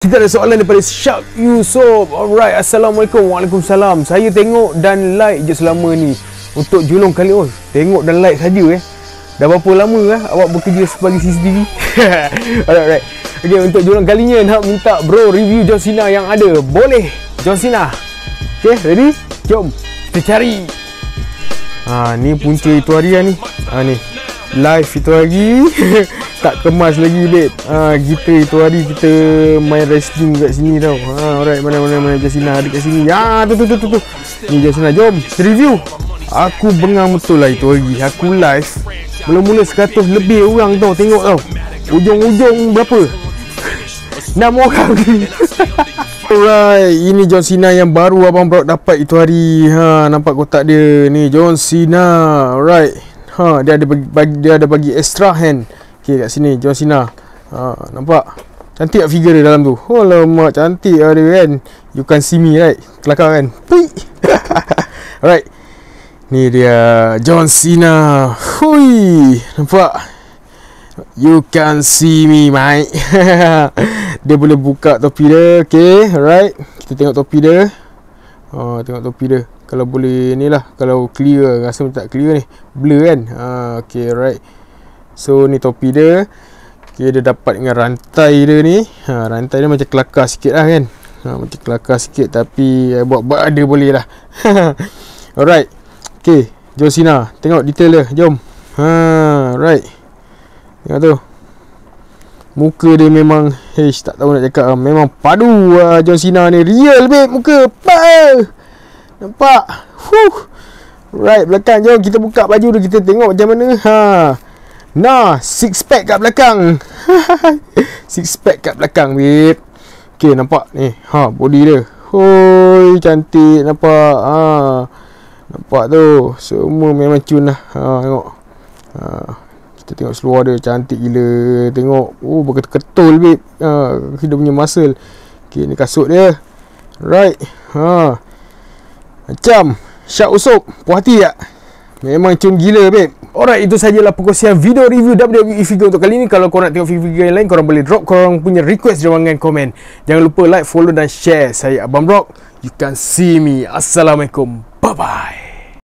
Kita ada soalan daripada Syak Yusof. Alright, Assalamualaikum. Waalaikumsalam. Saya tengok dan like je selama ni. Untuk julung kali, tengok dan like saja Dah berapa lama awak bekerja sebagai CCTV? Alright. Okay, untuk julung kalinya nak minta bro review John Cena yang ada. Boleh John Cena. Okay, ready? Jom kita cari. Ni punca itu hari ni. Ni live itu hari. Tak kemas lagi babe. Kita itu hari kita main wrestling kat sini tau. Alright, mana John Cena ada kat sini. Tu. Ni John Cena, jom kita review. Aku bengang betul lah itu hari. Aku live. Mula-mula 100 lebih orang tau tengok tau. Ujung-ujung berapa? 6 orang. Alright, ini John Cena yang baru Abang Brock dapat itu hari. Nampak kotak dia ni, John Cena. Alright. Dia ada bagi extra hand. Okay, kat sini John Cena. Nampak? Cantik tak figure dia dalam tu? Oh lemak, cantik lah dia kan. You can see me right? Kelakar kan? Pui. Alright. Ni dia John Cena. Hui, nampak? You can see me, mate. Dia boleh buka topi dia. Okay, alright. Kita tengok topi dia. Tengok topi dia. Kalau boleh ni lah. Kalau clear, rasa tak clear ni. Blur kan? Okay, alright. So, ni topi dia. Okay, dia dapat dengan rantai dia ni. Rantai dia macam kelakar sikit lah kan. Macam kelakar sikit. Tapi, buat ada boleh lah. Alright. Okay, John Cena. Tengok detail dia. Jom. Right. Tengok tu. Muka dia memang tak tahu nak cakap. Memang padu John Cena ni. Real babe muka. Nampak? Right, belakang. Jom kita buka baju dia. Kita tengok macam mana. Nah, six pack kat belakang. Six pack kat belakang babe. Okay, nampak ni. Body dia. Hoi, cantik. Nampak? Nampak tu. Semua memang cun lah. Tengok. Kita tengok seluar dia. Cantik gila. Tengok. Berketul babe. Dia punya muscle. Okay, ni kasut dia. Right. Macam Syak Yusof. Puas hati tak? Memang cun gila babe. Alright, itu sajalah perkongsian video review WWE figure untuk kali ni. Kalau korang nak tengok figure yang lain, korang boleh drop korang punya request di ruangan komen. Jangan lupa like, follow dan share. Saya Abang Brock. You can see me. Assalamualaikum. Bye-bye.